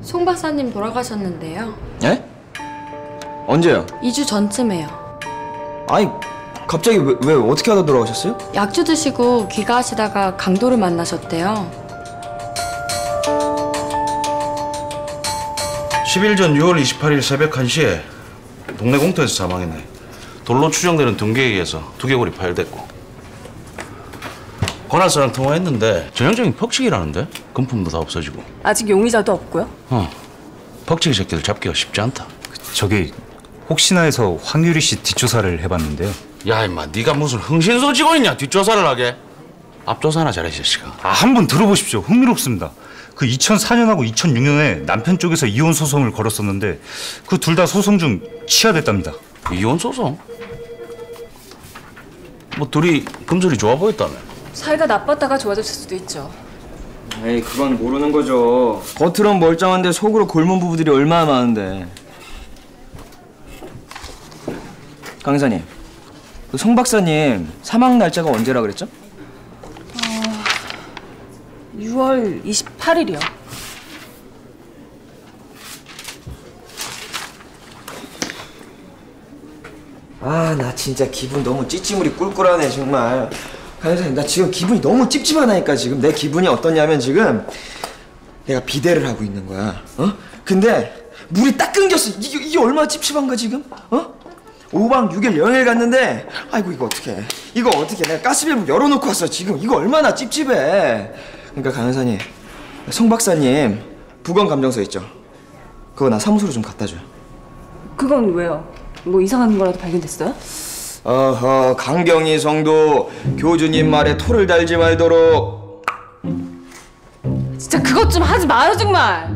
송 박사님 돌아가셨는데요. 예? 언제요? 2주 전쯤에요. 아니 갑자기 왜 어떻게 하다 돌아가셨어요? 약주 드시고 귀가하시다가 강도를 만나셨대요. 10일 전 6월 28일 새벽 1시에 동네 공터에서 사망했네. 돌로 추정되는 등기에 의해서 두개골이 파열됐고 권한사랑 통화했는데 전형적인 퍽치기라는데? 금품도 다 없어지고. 아직 용의자도 없고요? 퍽치기 새끼들 잡기가 쉽지 않다. 저기 혹시나 해서 황유리 씨 뒷조사를 해봤는데요. 야 임마 네가 무슨 흥신소 직원이냐 뒷조사를 하게. 앞조사나 잘해 이 자식아. 한번 들어보십시오. 흥미롭습니다. 그 2004년하고 2006년에 남편 쪽에서 이혼 소송을 걸었었는데 그 둘 다 소송 중 취하됐답니다. 이혼 소송? 뭐 둘이 금슬이 좋아 보였다며. 사이가 나빴다가 좋아졌을 수도 있죠. 에이 그건 모르는 거죠. 겉으론 멀쩡한데 속으로 골문 부부들이 얼마나 많은데. 강 의사님, 그 송 박사님 사망 날짜가 언제라 그랬죠? 6월 28일이요. 아 나 진짜 기분 너무 찌찌물이 꿀꿀하네 정말. 강 의사님 나 지금 기분이 너무 찝찝하다니까. 지금 내 기분이 어떠냐면 지금 내가 비대를 하고 있는 거야. 근데 물이 딱 끊겼어. 이게 얼마나 찝찝한가 지금? 5박 6일 여행을 갔는데 아이고 이거 어떡해. 내가 가스밸브 열어놓고 왔어 지금. 이거 얼마나 찝찝해. 그러니까 강 의사님, 송 박사님 부검 감정서 있죠? 그거 나 사무소로 좀 갖다 줘요. 그건 왜요? 뭐 이상한 거라도 발견됐어요? 어허, 강경희 성도 교주님 말에 토를 달지 말도록. 진짜 그것 좀 하지 마요 정말.